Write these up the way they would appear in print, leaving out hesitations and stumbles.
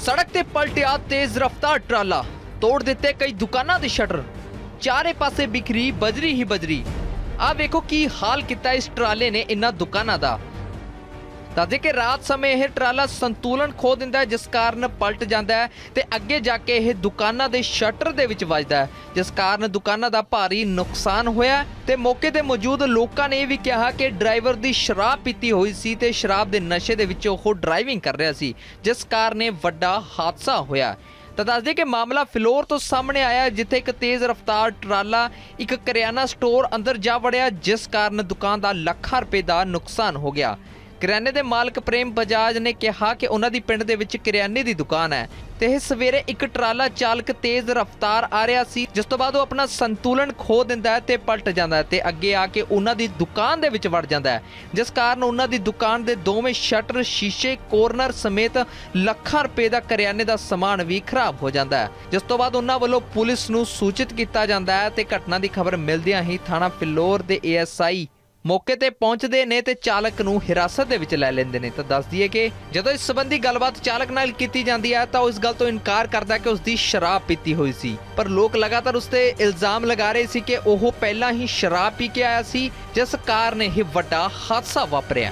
सड़क ते पलटिया तेज रफ्तार ट्राला, तोड़ दिते कई दुकानां दे शटर, चारे पासे बिखरी बजरी ही बजरी। आ वेखो की हाल किता इस ट्राले ने इन्हां दुकानां दा। दसदे कि रात समय यह ट्राला संतुलन खो दिंदा है, जिस कारण पलट जाता है ते अगे जाके यह दुकानां दे शटर दे विच वजदा है, जिस कारण दुकानां दा भारी नुकसान होया। ते मौके ते मौजूद लोकां ने यह भी कहा कि ड्राइवर दी शराब पीती हुई सी ते शराब दे नशे दे विच ओह ड्राइविंग कर रहा सी, जिस कारण यह वड्डा हादसा होया। तो दस दें कि मामला फिलौर तो सामने आया, जिथे एक तेज रफ्तार ट्राला एक करियाना स्टोर अंदर जा वड़िया, जिस कारण दुकान का लाखां रुपए का नुकसान हो गया। करियाने के मालक प्रेम बजाज ने कहा कि उन्हां दी पिंड दे विच करियाने की दुकान है ते सवेरे एक ट्राला चालक तेज रफ्तार आ रहा सी, जिस तो बाद वो अपना संतुलन खो दिंदा है ते पलट जांदा है ते अगे आके उन्हां दी दुकान दे विच वड़ जांदा है, जिस कारण उन्हां दी दुकान दे दोवें शटर, शीशे, कॉर्नर समेत लाखां रुपए का करियाने का समान भी खराब हो जाता है। जिस तो बाद उन्हां वल्लों पुलिस नूं सूचित किया जाता है ते घटना की खबर मिलदियां ही थाना फिलौर दे ASI मौके ते पहुंचते ने ते चालक नूं हिरासत दे विच लै लैंदे ने। तो दस दईए कि जदों इस संबंधी गलबात चालक नाल कीती जांदी है तो इस गल तो इनकार करदा है कि उसकी शराब पीती हुई सी, पर लोग लगातार उस ते इल्जाम लगा रहे सी कि ओह पहला ही शराब पी के आया सी, जिस कारण यह वड्डा हादसा वापरिया।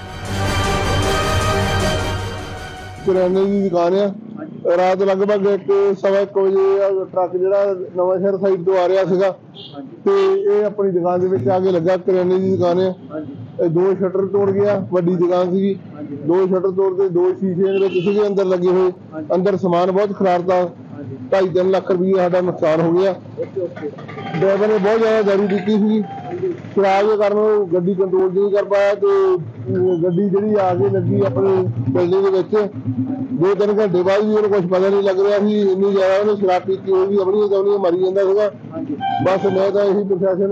किराने की दुकान है, रात लगभग 1:15 बजे ट्रक जिहड़ा नवांशहर साइड तो आ रहा सीगा ते ये अपनी दुकान दे विच आके लगा। किराने की दुकान है, दो शटर तोड़ गया, वड्डी दुकान सी, दो शटर तोड़ते, दो शीशे दे सीगे अंदर लगे हुए, अंदर समान बहुत खराब था। 2.5-3 लाख रुपये साडा नुकसान हो गया। ड्राइवर ने बहुत ज़्यादा दारू पीती थी, शराब के कारण गड्डी कंट्रोल नहीं कर पाया तो गड्डी जी आके लगी अपनी बिल्डिंग के विच। 2-3 घंटे बाद भी उन्हें कुछ पता नहीं लग रहा थी, इन्नी ज़्यादा उन्हें शराब पीती होगी, अपनी तो उन्हें मरी जाता सीगा। बस मैं तो यही प्रशासन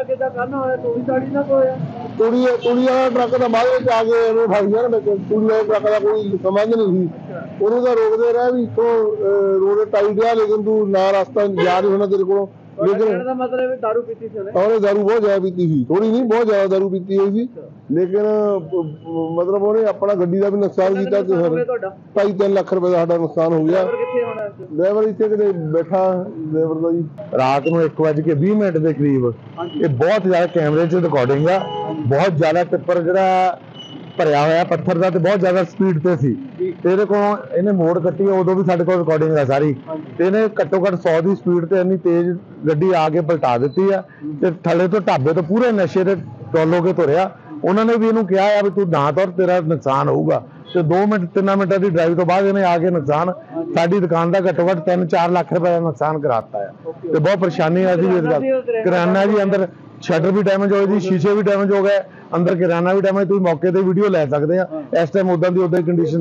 तूड़ी वाला ट्रक का बाद में आके फस गया ना, तूड़ी वाले ट्रक का कोई संबंध नहीं थी, उन्हें तो रोकते रहे भी तो रोड टाइट है, लेकिन तू ना रास्ता जा नहीं होना तेरे को। लेकिन मतलब दारू पीती थी, और दारू बहुत ज्यादा पीती थी, थोड़ी नहीं बहुत ज्यादा दारू पीती हुई थी, लेकिन मतलब उन्हें अपना गड्डी का भी नुकसान किया। 2.5-3 लाख रुपए का साडा नुकसान हो गया। ड्राइवर इतने किते बैठा ड्राइवर का जी रात को 1:20 के करीब ये बहुत ज्यादा कैमरे च रिकॉर्डिंग है, बहुत ज्यादा टिप्पर जिहड़ा भरिया होया पत्थर का, बहुत ज्यादा स्पीड से सी। तेरे को इन्हें मोड़ कट्टी उदों भी साडे कोल रिकॉर्डिंग है सारी, इन्हें घट्टो घट्ट 100 की स्पीड से इन्नी तेज गड्डी आके पलटा दी है ते थले तो ढाबे तो पूरे नशे के टोलो के तुरया। उन्होंने भी इन्हू कहा है भी तू ना तुर, तेरा नुकसान होगा। तो 2-3 मिनट की ड्राइव तो बाद इन्हें आके नुकसान साडी दुकान का घट्टो घट्ट 3-4 लाख रुपए का नुकसान कराता है। तो बहुत परेशानी है जी। किराना जी अंदर शटर भी डैमेज हो गई, शीशे भी डैमेज हो गए, अंदर किराना भी डैमेज। तुम मौके ते वीडियो लै सकते हैं, इस टाइम उदां दी कंडीशन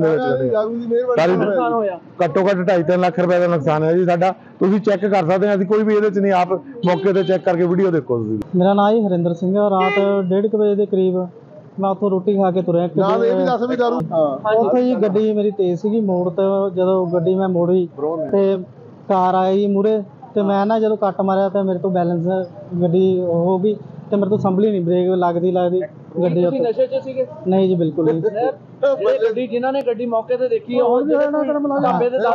घट्टो घट्ट 2.5-3 लाख रुपए का नुकसान है जी साडा। तुसीं चेक कर सकते हैं, कोई भी इहदे च नहीं, आप मौके ते चेक करके वीडियो देखो। मेरा नाम ही हरिंदर सिंह है। रात 1:30 बजे के करीब मैं उत्थों रोटी खा के तुरया, उत्थे जी गड्डी मेरी तेज सी मोड़ ते, जदों गड्डी मैं मोड़ी ते कार आई मूहरे ते मैं ना जदों कट मारिया तो मेरे तो बैलेंस गड्डी हो गई ते मेरे तो संभली नहीं, ब्रेक लगदी गड्डी। नशे च सीगे? नहीं जी बिल्कुल नहीं। गड्डी जिन्हां ने गड्डी मौके ते देखी ढाबे ते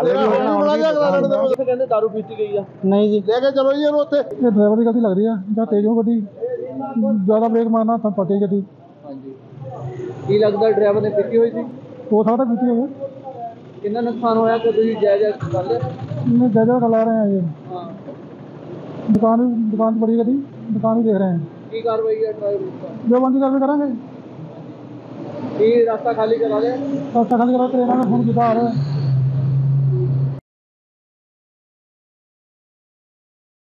दारू पीती गई है? नहीं जी। लेके चलो जी उत्थे। ड्राइवर की गलती लग रही है, ਜਾਂ तेज हो गड्डी, ज्यादा ब्रेक मारना था फटी गड्डी। ਕੀ ਲੱਗਦਾ ਡਰਾਈਵਰ ਨੇ ਪੀਤੀ ਹੋਈ ਸੀ? ਹੋ ਸਕਦਾ ਪੀਤੀ ਹੋਵੇ। ਕਿੰਨਾ ਨੁਕਸਾਨ ਹੋਇਆ ਕਿ ਤੁਸੀਂ ਜਾਇਜ਼ਾ ਕਰ ਲਿਆ? नहीं जायजा ला रहे हैं ये। हाँ दुकान बड़ी गड्डी, दुकान ही देख रहे हैं। की कार्रवाई है ड्राइवर जो बंदी कार्रवाई करेंगे। रास्ता खाली करा लिया? रास्ता खाली करा, ट्रेन में फोन किया आ रहा है।